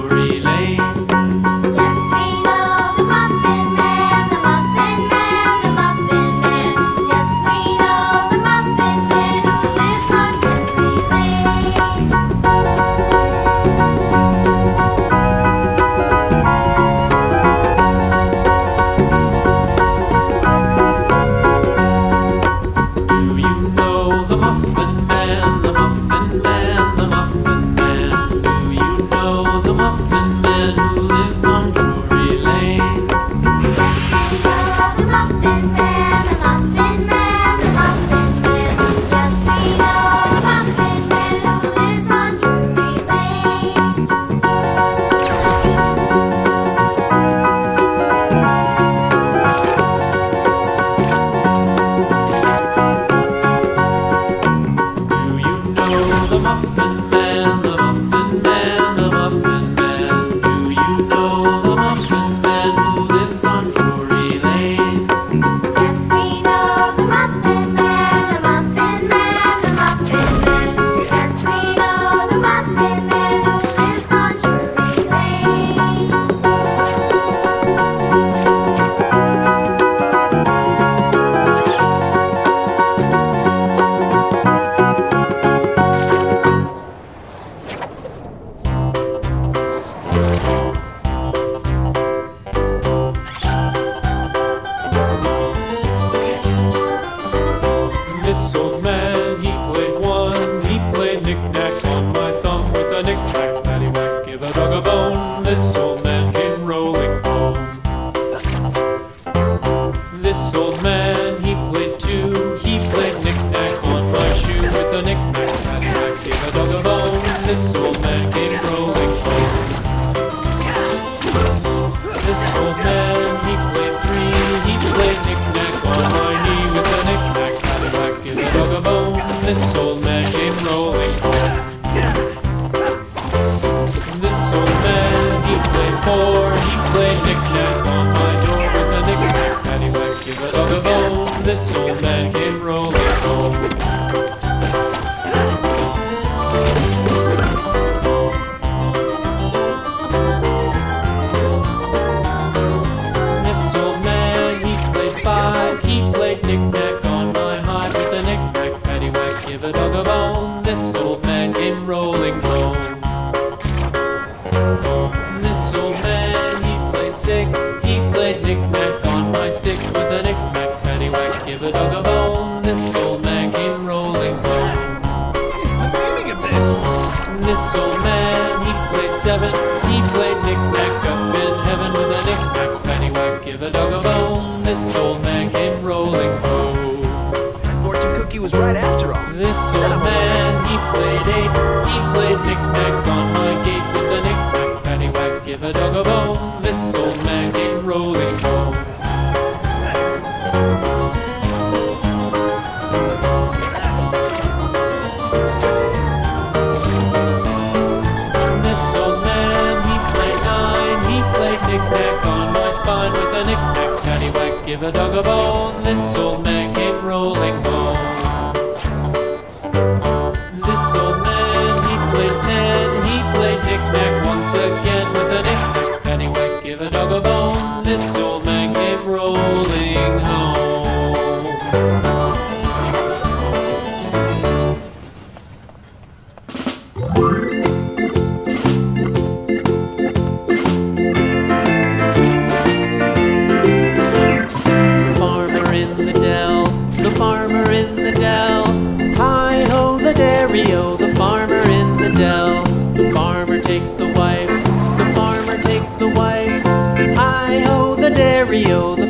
Drury Lane. Yes, we know the Muffin Man, the Muffin Man, the Muffin Man. Yes, we know the Muffin Man who lives on Drury Lane. Do you know the Muffin Man, the Muffin Man, the Muffin Man? Do you know the Muffin Man who lives on Drury Lane? Yes, we know the Muffin Man, the Muffin Man, the Muffin Man. Yes, we know the Muffin Man who lives on Drury Lane. Do you know the Muffin Man, the Muffin Man, the Muffin Man? Do you know the Muffin Man who lives on Drury Lane? Yes, we know the Muffin Man, the Muffin Man, the Muffin Man. Yes, we know the Muffin Man who lives on Drury Lane. This old man, he played one. He played knick-knack on my thumb with a knick-knack, paddywhack, give a dog a bone. This old man came rolling home. This old man, he played two. He played knick-knack on my shoe with a knick-knack, paddywhack, give a dog a bone. This old man came rolling home. This old man, he played three. He played knick-knack on my knee with a knick-knack, paddywhack, give a dog a bone. This old man came rolling home. This old man, he played four. He played knick-knack on my door with a knick-knack, paddywhack, give a dog a bone. This old man came rolling home. This old man, he played five. He played knick-knack on my hide with a knick-knack, paddywhack, give a dog a bone. This old man came rolling home. This old man, he played six. He played knick-knack on my sticks with a knick-knack, paddywhack, give a dog a bone. This old man came rolling home. This old man, he played seven. He played knick-knack up in heaven with a knick-knack, paddywhack, give a dog a bone. This old man came rolling home. That fortune cookie was right after all. This old man, he played eight. He played knick-knack on my gate with a knick-knack, paddywhack, give a dog a bone. This old man came rolling home. This old man, he played nine. He played knick-knack on my spine with a knick-knack, paddywhack, give a dog a bone. This old man came rolling home. This old man, he played ten. He played knick-knack once again with a knick-knack, paddywhack, give a dog a bone. This old man came rolling home. Farmer in the dell, the farmer in the dell. Hi-ho the dairy-o, the farmer in the dell. The farmer takes the wife, the farmer takes the wife. Hi-ho the dairy-o,